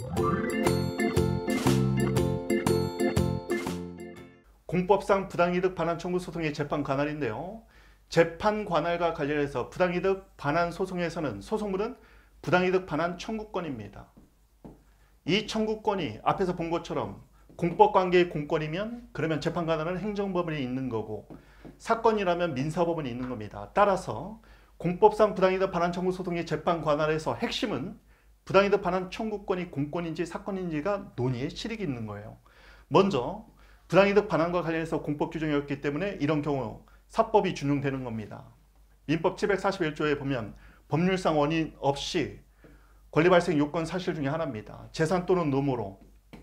공법상 부당이득 반환 청구 소송의 재판 관할인데요. 재판 관할과 관련해서 부당이득 반환 소송에서는 소송물은 부당이득 반환 청구권입니다. 이 청구권이 앞에서 본 것처럼 공법관계의 공권이면 그러면 재판 관할은 행정법원이 있는 거고, 사건이라면 민사법원이 있는 겁니다. 따라서 공법상 부당이득 반환 청구 소송의 재판 관할에서 핵심은 부당이득 반환 청구권이 공권인지 사건인지가 논의의 실익이 있는 거예요. 먼저 부당이득 반환과 관련해서 공법 규정이었기 때문에 이런 경우 사법이 준용되는 겁니다. 민법 741조에 보면 법률상 원인 없이 권리 발생 요건 사실 중에 하나입니다. 재산 또는 노무로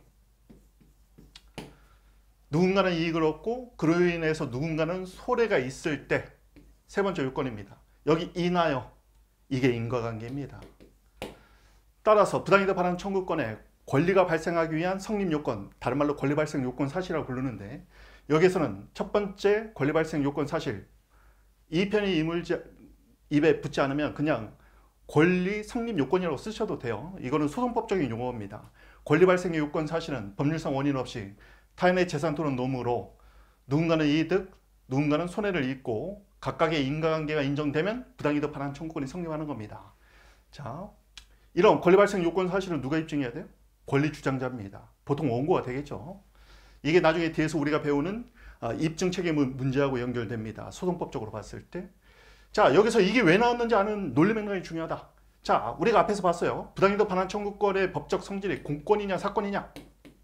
누군가는 이익을 얻고 그로 인해서 누군가는 손해가 있을 때 세 번째 요건입니다. 여기 인하여, 이게 인과관계입니다. 따라서 부당이득 반환 청구권에 권리가 발생하기 위한 성립 요건, 다른 말로 권리 발생 요건 사실이라고 부르는데, 여기에서는 첫 번째 권리 발생 요건 사실, 이 편이 입에 붙지 않으면 그냥 권리 성립 요건이라고 쓰셔도 돼요. 이거는 소송법적인 용어입니다. 권리 발생의 요건 사실은 법률상 원인 없이 타인의 재산 또는 노무로 누군가는 이득, 누군가는 손해를 입고 각각의 인과관계가 인정되면 부당이득 반환 청구권이 성립하는 겁니다. 자, 이런 권리 발생 요건 사실은 누가 입증해야 돼요? 권리 주장자입니다. 보통 원고가 되겠죠. 이게 나중에 뒤에서 우리가 배우는 입증 책임 문제하고 연결됩니다. 소송법적으로 봤을 때. 자, 여기서 이게 왜 나왔는지 아는 논리 맥락이 중요하다. 자, 우리가 앞에서 봤어요. 부당이득 반환 청구권의 법적 성질이 공권이냐 사건이냐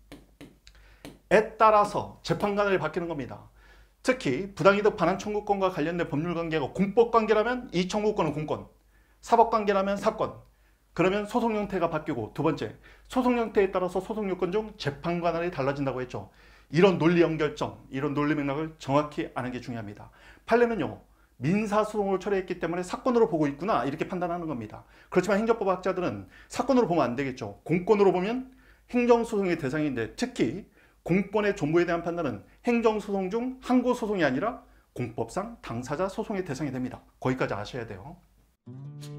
에 따라서 재판관할이 바뀌는 겁니다. 특히 부당이득 반환 청구권과 관련된 법률관계가 공법관계라면 이 청구권은 공권, 사법관계라면 사건. 그러면 소송 형태가 바뀌고, 두 번째, 소송 형태에 따라서 소송 요건 중 재판 관할이 달라진다고 했죠. 이런 논리 연결점, 이런 논리 맥락을 정확히 아는 게 중요합니다. 판례는요, 민사소송을 처리했기 때문에 사건으로 보고 있구나 이렇게 판단하는 겁니다. 그렇지만 행정법 학자들은 사건으로 보면 안 되겠죠. 공권으로 보면 행정소송의 대상인데, 특히 공권의 존보에 대한 판단은 행정소송 중 항고소송이 아니라 공법상 당사자 소송의 대상이 됩니다. 거기까지 아셔야 돼요.